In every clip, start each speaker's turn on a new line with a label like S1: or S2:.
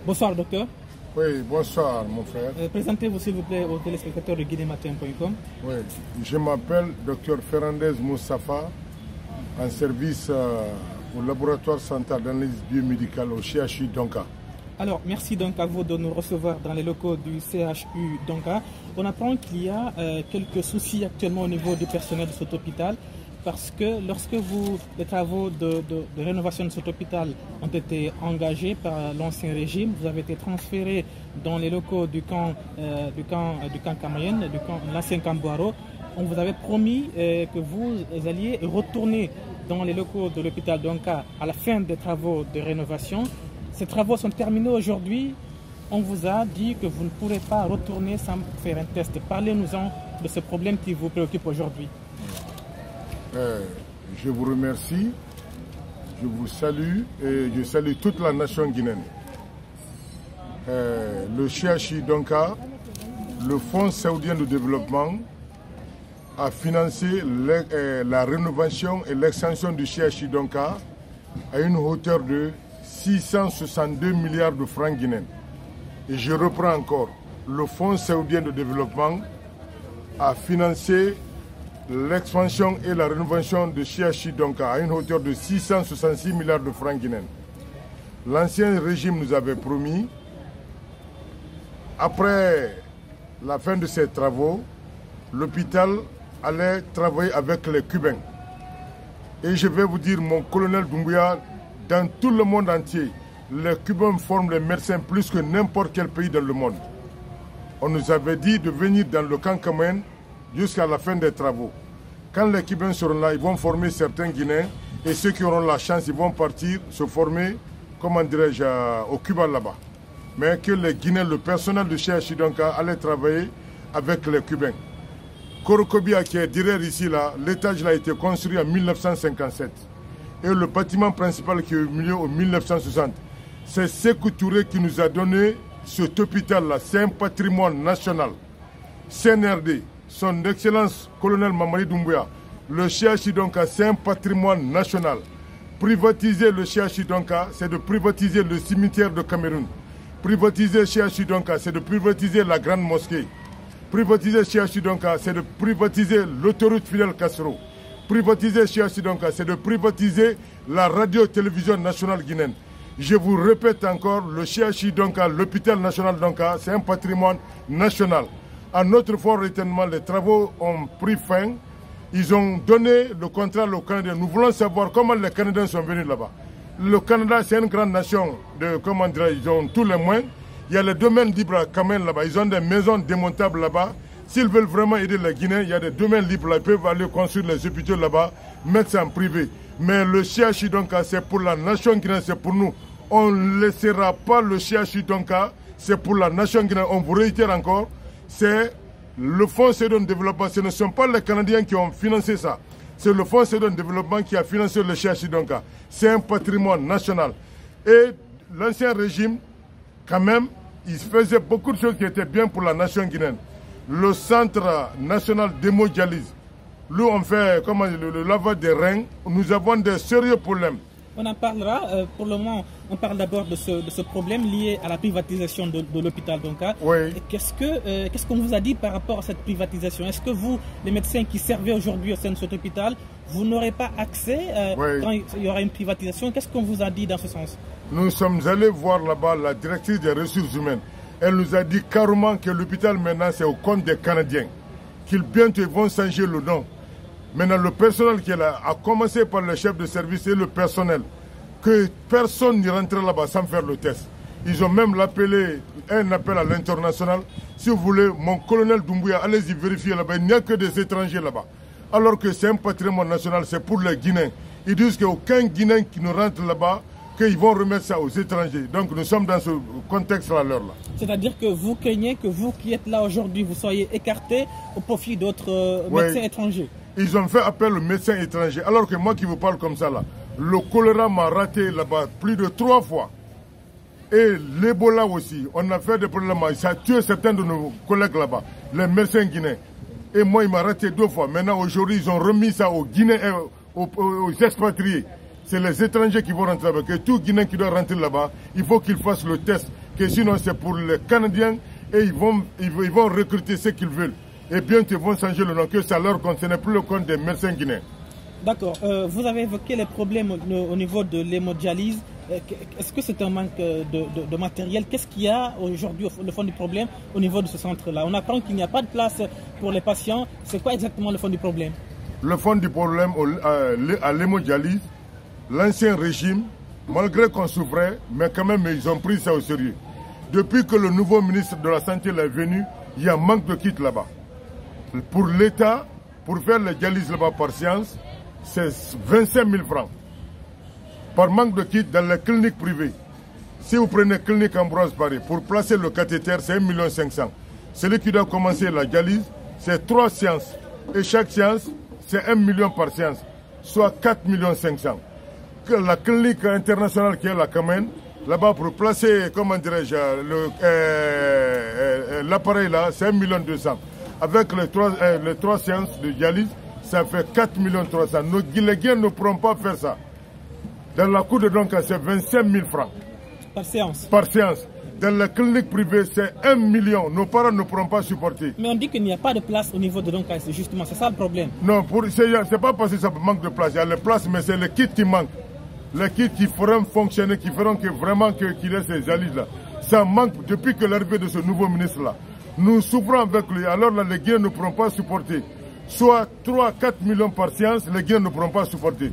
S1: Bonsoir, docteur.
S2: Oui, bonsoir, mon frère.
S1: Présentez-vous, s'il vous plaît, aux téléspectateurs de guinématin.com.
S2: Oui, je m'appelle Dr Ferrandez Moussafa, en service au laboratoire central d'analyse biomédicale au CHU Donka.
S1: Alors, merci donc à vous de nous recevoir dans les locaux du CHU Donka. On apprend qu'il y a quelques soucis actuellement au niveau du personnel de cet hôpital, parce que lorsque les travaux de rénovation de cet hôpital ont été engagés par l'ancien régime, vous avez été transféré dans les locaux du camp Camayenne, l'ancien camp Boiro. On vous avait promis que vous alliez retourner dans les locaux de l'hôpital Donka à la fin des travaux de rénovation. Ces travaux sont terminés aujourd'hui. On vous a dit que vous ne pourrez pas retourner sans faire un test. Parlez-nous-en de ce problème qui vous préoccupe aujourd'hui.
S2: Je vous remercie, je vous salue et je salue toute la nation guinéenne. Le CHU Donka, le Fonds saoudien de développement, a financé la rénovation et l'extension du CHU Donka à une hauteur de 662 milliards de francs guinéens. Et je reprends encore, le Fonds saoudien de développement a financé l'expansion et la rénovation de CHU Donka à une hauteur de 666 milliards de francs guinéens. L'ancien régime nous avait promis, après la fin de ces travaux, l'hôpital allait travailler avec les Cubains. Et je vais vous dire, mon colonel Doumbouya, dans tout le monde entier, les Cubains forment les médecins plus que n'importe quel pays dans le monde. On nous avait dit de venir dans le camp Camayenne jusqu'à la fin des travaux. Quand les Cubains seront là, ils vont former certains Guinéens et ceux qui auront la chance, ils vont partir se former, comment dirais-je, au Cuba là-bas. Mais que les Guinéens, le personnel de CHU Donka allait travailler avec les Cubains. Korokobia qui est derrière ici, là, l'étage a été construit en 1957. Et le bâtiment principal qui est au milieu en 1960. C'est Sékou Touré qui nous a donné cet hôpital-là. C'est un patrimoine national. CNRD, son Excellence colonel Mamadi Doumbouya, le CHU Donka, c'est un patrimoine national. Privatiser le CHU Donka, c'est de privatiser le cimetière de Cameroun. Privatiser le CHU Donka, c'est de privatiser la grande mosquée. Privatiser le CHU Donka, c'est de privatiser l'autoroute Fidel Castro. Privatiser le CHU Donka, c'est de privatiser la radio-télévision nationale guinéenne. Je vous répète encore, le CHU Donka, l'hôpital national Donka, c'est un patrimoine national. À notre fort retentissement, les travaux ont pris fin. Ils ont donné le contrat aux Canadiens. Nous voulons savoir comment les Canadiens sont venus là-bas. Le Canada, c'est une grande nation. Comment dire, ils ont tous les moyens. Il y a les domaines libres à Camayenne là-bas. Ils ont des maisons démontables là-bas. S'ils veulent vraiment aider les Guinéens, il y a des domaines libres là. Ils peuvent aller construire les hôpitaux là-bas, mettre ça en privé. Mais le CHU Donka, c'est pour la nation guinéenne, c'est pour nous. On ne laissera pas le CHU Donka, c'est pour la nation guinéenne. On vous réitère encore. C'est le Fonds saoudien de développement. Ce ne sont pas les Canadiens qui ont financé ça. C'est le Fonds saoudien de développement qui a financé le CHU Donka. C'est un patrimoine national. Et l'ancien régime, quand même, il faisait beaucoup de choses qui étaient bien pour la nation guinéenne. Le centre national d'hémodialyse, nous on fait le lavage des reins, nous avons des sérieux problèmes.
S1: On en parlera. Pour le moment, on parle d'abord de ce problème lié à la privatisation de l'hôpital Donka.
S2: Oui.
S1: Qu'est-ce qu'on vous a dit par rapport à cette privatisation? Est-ce que vous, les médecins qui servaient aujourd'hui au sein de cet hôpital, vous n'aurez pas accès quand il y aura une privatisation? Qu'est-ce qu'on vous a dit dans ce sens?
S2: Nous sommes allés voir là-bas la directrice des ressources humaines. Elle nous a dit carrément que l'hôpital maintenant c'est au compte des Canadiens. Qu'ils bientôt vont changer le nom. Maintenant, le personnel qui est là, a commencé par le chef de service et le personnel, que personne n'y rentre là-bas sans faire le test. Ils ont même appelé un appel à l'international. Si vous voulez, mon colonel Doumbouya, allez-y vérifier là-bas. Il n'y a que des étrangers là-bas. Alors que c'est un patrimoine national, c'est pour les Guinéens. Ils disent qu'aucun Guinéen qui ne rentre là-bas, qu'ils vont remettre ça aux étrangers. Donc nous sommes dans ce contexte-là.
S1: C'est-à-dire que vous craignez que vous qui êtes là aujourd'hui, vous soyez écartés au profit d'autres médecins étrangers?
S2: Ils ont fait appel aux médecins étrangers. Alors que moi qui vous parle comme ça, là, le choléra m'a raté là-bas plus de 3 fois. Et l'Ebola aussi. On a fait des problèmes. Ça a tué certains de nos collègues là-bas, les médecins guinéens. Et moi, il m'a raté 2 fois. Maintenant, aujourd'hui, ils ont remis ça aux Guinéens, aux expatriés. C'est les étrangers qui vont rentrer là-bas. Et tout Guinéen qui doit rentrer là-bas, il faut qu'il fasse le test. que sinon c'est pour les Canadiens et ils vont recruter ce qu'ils veulent. Et bientôt ils vont changer le nom, que ça leur compte, ce n'est plus le compte des médecins guinéens.
S1: D'accord. Vous avez évoqué les problèmes au niveau de l'hémodialyse. Est-ce que c'est un manque de matériel? Qu'est-ce qu'il y a aujourd'hui le fond du problème au niveau de ce centre-là? On apprend qu'il n'y a pas de place pour les patients. C'est quoi exactement le fond du problème?
S2: Le fond du problème à l'hémodialyse, l'ancien régime, malgré qu'on souffrait, mais quand même ils ont pris ça au sérieux. Depuis que le nouveau ministre de la Santé est venu, il y a un manque de kits là-bas. Pour l'État, pour faire les dialyses là-bas par séance, c'est 25 000 francs. Par manque de kits dans les cliniques privées. Si vous prenez clinique Ambroise Paré, pour placer le cathéter, c'est 1 500 000. Celui qui doit commencer la dialyse, c'est 3 séances. Et chaque séance, c'est 1 million par séance, soit 4 500 000. La clinique internationale qui est la Kamen, là-bas pour placer, comment dirais-je, l'appareil là, c'est 1 200 000. Avec les 3 séances de dialyse, ça fait 4 300 000. Les Guinéens ne pourront pas faire ça. Dans la cour de Donka, c'est 25 000 francs.
S1: Par séance? Par séance.
S2: Dans la clinique privée, c'est 1 million. Nos parents ne pourront pas supporter.
S1: Mais on dit qu'il n'y a pas de place au niveau de Donka, justement, c'est ça le problème.
S2: Non, c'est pas parce que ça manque de place. Il y a les places, mais c'est les kits qui manquent. Les kits qui feront fonctionner, qui feront que vraiment qu'il ait ces dialyses-là. Ça manque depuis que l'arrivée de ce nouveau ministre-là. Nous souffrons avec lui. Alors là, les Guinéens ne pourront pas supporter. Soit 3-4 millions par séance, les Guinéens ne pourront pas supporter.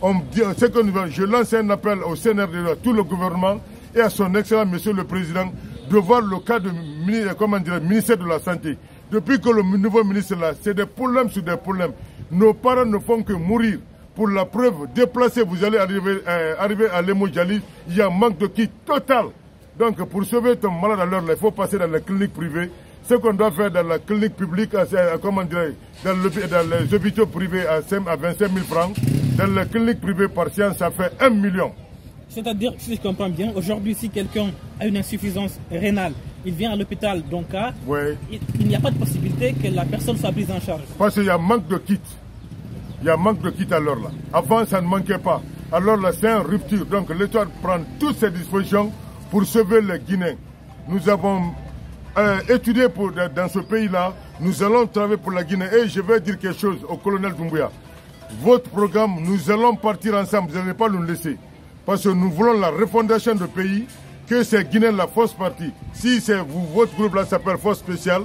S2: Je lance un appel au CNRD, à tout le gouvernement et à son excellent monsieur le président de voir le cas du ministère de la Santé. Depuis que le nouveau ministre est là, c'est des problèmes sur des problèmes. Nos parents ne font que mourir. Pour la preuve, déplacés, vous allez arriver à l'hémodialyse, il y a un manque de kit total. Donc pour sauver ton malade à l'heure, il faut passer dans la clinique privée. Ce qu'on doit faire dans la clinique publique, dans les hôpitaux privés à 25 000 francs, dans la clinique privée par séance, ça fait 1 million.
S1: C'est-à-dire, si je comprends bien, aujourd'hui, si quelqu'un a une insuffisance rénale, il vient à l'hôpital Donka, il n'y a pas de possibilité que la personne soit prise en charge.
S2: Parce qu'il y a un manque de kits. Il y a un manque de kits alors là. Avant, ça ne manquait pas. Alors là, c'est une rupture. Donc l'État prend toutes ces dispositions pour sauver les Guinéens. Nous avons étudié dans ce pays-là. Nous allons travailler pour la Guinée. Et je vais dire quelque chose au colonel Doumbouya. Votre programme, nous allons partir ensemble. Vous n'allez pas nous laisser. Parce que nous voulons la refondation du pays, que ces Guinéens la force partie. Si votre groupe-là s'appelle force spéciale,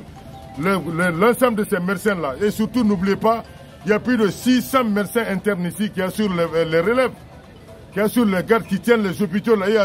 S2: l'ensemble de ces médecins-là, et surtout n'oubliez pas, il y a plus de 600 médecins internes ici qui assurent les relèves, qui assurent les gardes, qui tiennent les hôpitaux là, et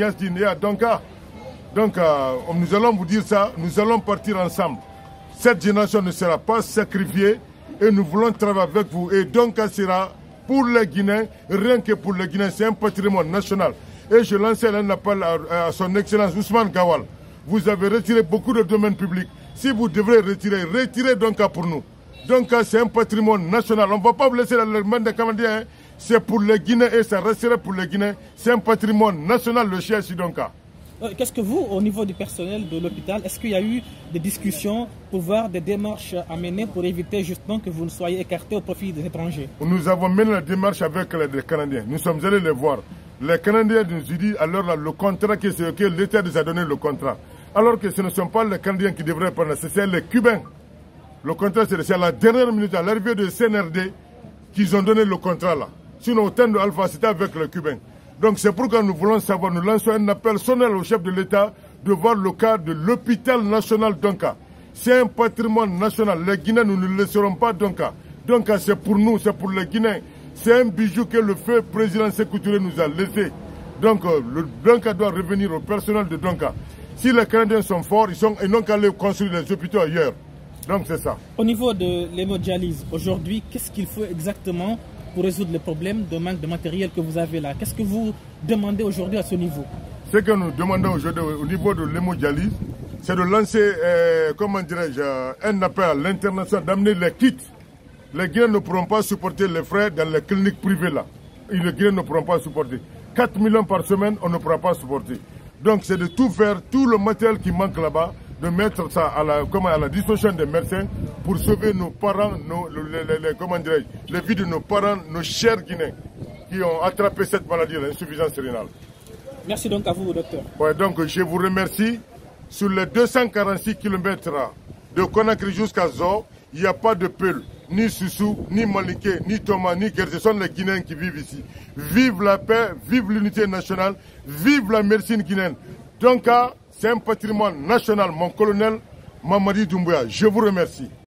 S2: à Donka. Donc nous allons vous dire ça, nous allons partir ensemble. Cette génération ne sera pas sacrifiée et nous voulons travailler avec vous. Et Donka sera pour les Guinéens, rien que pour les Guinéens, c'est un patrimoine national. Et je lance un appel à son excellence Ousmane Gawal. Vous avez retiré beaucoup de domaines publics. Si vous devrez retirez Donka pour nous. Donka, c'est un patrimoine national. On ne va pas vous laisser dans les mains des Canadiens. Hein. C'est pour les Guinéens et ça restera pour les Guinéens. C'est un patrimoine national, le chien Donka.
S1: Qu'est-ce que vous, au niveau du personnel de l'hôpital, est-ce qu'il y a eu des discussions pour voir des démarches à mener pour éviter justement que vous ne soyez écartés au profit des étrangers?
S2: Nous avons mené la démarche avec les Canadiens. Nous sommes allés les voir. Les Canadiens nous ont dit alors là, le contrat que l'État nous a donné le contrat. Alors que ce ne sont pas les Canadiens qui devraient prendre, c'est les Cubains. Le contrat, c'est à la dernière minute, à l'arrivée de CNRD, qu'ils ont donné le contrat là. Sinon, au temps de Alpha, c'était avec les Cubains. Donc c'est pourquoi nous voulons savoir, nous lançons un appel solennel au chef de l'État de voir le cas de l'hôpital national Donka. C'est un patrimoine national. Les Guinéens, nous ne le laisserons pas Donka. Donka, c'est pour nous, c'est pour les Guinéens. C'est un bijou que le feu président Sékou Touré nous a laissé. Donc le Donka doit revenir au personnel de Donka. Si les Canadiens sont forts, ils n'ont qu'à aller construire les hôpitaux ailleurs. Donc c'est ça.
S1: Au niveau de l'hémodialyse, aujourd'hui, qu'est-ce qu'il faut exactement pour résoudre le problème de manque de matériel que vous avez là? Qu'est-ce que vous demandez aujourd'hui à ce niveau?
S2: Ce que nous demandons aujourd'hui au niveau de l'hémodialyse, c'est de lancer, comment dirais-je, un appel à l'international d'amener les kits. Les Guinéens ne pourront pas supporter les frais dans les cliniques privées là. Et les Guinéens ne pourront pas supporter. 4 millions par semaine, on ne pourra pas supporter. Donc c'est de tout faire, tout le matériel qui manque là-bas, de mettre ça à la disposition des médecins pour sauver nos parents, les vies de nos parents, nos chers Guinéens qui ont attrapé cette maladie, l'insuffisance rénale.
S1: Merci donc à vous, docteur.
S2: Ouais, donc je vous remercie. Sur les 246 km de Conakry jusqu'à Zo, il n'y a pas de Peul, ni Soussou, ni Maliké, ni Thomas, ni Guerre. Ce sont les Guinéens qui vivent ici. Vive la paix, vive l'unité nationale, vive la médecine guinéenne. Donc, c'est un patrimoine national, mon colonel Mamadi Doumbouya. Je vous remercie.